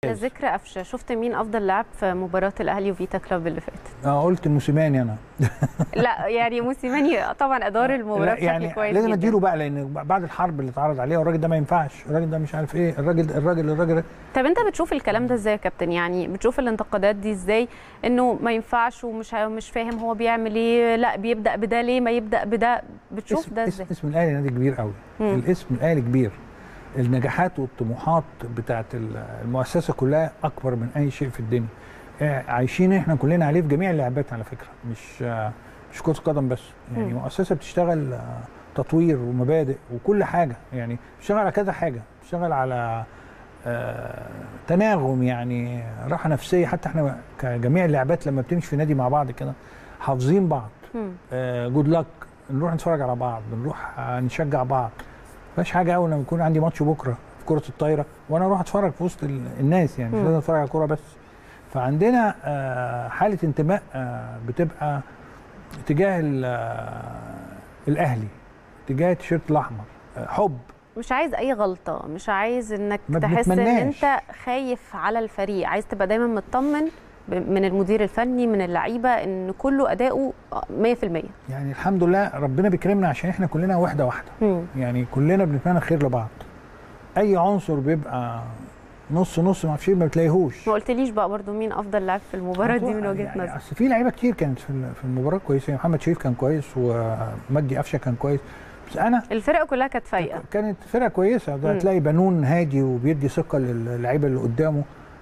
ذكر قفشه، شفت مين افضل لاعب في مباراه الاهلي وفيتا كلوب اللي فاتت؟ قلت موسيماني انا. لا يعني موسيماني طبعا ادار المباراه بشكل يعني كويس لازم جدا. اديله بقى، لان بعد الحرب اللي اتعرض عليه والراجل ده ما ينفعش، الراجل ده مش عارف ايه، الراجل. طب انت بتشوف الكلام ده ازاي يا كابتن؟ يعني بتشوف الانتقادات دي ازاي؟ انه ما ينفعش ومش فاهم هو بيعمل ايه، لا بيبدا بده ليه ما يبدا بده، بتشوف ده ازاي؟ اسم الاهلي نادي كبير قوي، الاسم الاهلي كبير، النجاحات والطموحات بتاعت المؤسسه كلها اكبر من اي شيء في الدنيا. عايشين احنا كلنا عليه في جميع اللعبات على فكره، مش كره قدم بس، يعني مؤسسه بتشتغل تطوير ومبادئ وكل حاجه، يعني بتشتغل على كذا حاجه، بتشتغل على تناغم، يعني راحه نفسيه. حتى احنا كجميع اللعبات لما بتمشي في نادي مع بعض كده حافظين بعض، جود لك، نروح نتفرج على بعض، نروح نشجع بعض. مفيش حاجه اول لما يكون عندي ماتش بكره في كره الطايره وانا اروح اتفرج في وسط الناس، يعني مش لازم اتفرج على كوره بس. فعندنا حاله انتماء بتبقى تجاه الاهلي، تجاه التيشيرت الاحمر، حب. مش عايز اي غلطه، مش عايز انك تحس ان انت خايف على الفريق، عايز تبقى دايما مطمن من المدير الفني من اللعيبه ان كله اداؤه 100%. يعني الحمد لله ربنا بيكرمنا عشان احنا كلنا واحده. يعني كلنا بنتمنى الخير لبعض. اي عنصر بيبقى نص ما اعرفش ما بتلاقيهوش. ما قلتليش بقى برضو مين افضل لاعب في المباراه دي من وجهه نظرك؟ اصل في لعيبه كتير كانت في المباراه كويسه، محمد شريف كان كويس ومجدي قفشه كان كويس، بس انا الفرقه كلها كانت فايقه، كانت فرقه كويسه. ده هتلاقي بنون هادي وبيدي ثقه للعيبه اللي قدامه.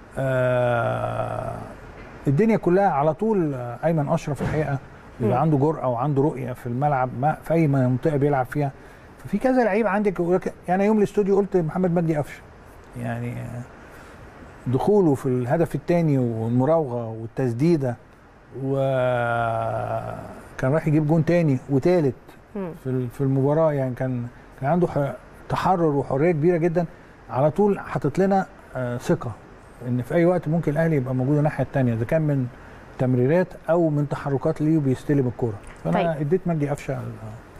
الدنيا كلها على طول. ايمن اشرف الحقيقه بيبقى عنده جرأه وعنده رؤيه في الملعب، في اي منطقه بيلعب فيها. ففي كذا لعيب عندك. يعني يوم الاستوديو قلت محمد مجدي قفشه، يعني دخوله في الهدف الثاني والمراوغه والتسديده، وكان راح يجيب جون ثاني وثالث في المباراه. يعني كان عنده تحرر وحريه كبيره جدا. على طول حاطط لنا ثقه ان في اي وقت ممكن الاهلي يبقى موجود الناحيه الثانيه، اذا كان من تمريرات او من تحركات ليه وبيستلم الكوره. فانا اديت مجدي قفشه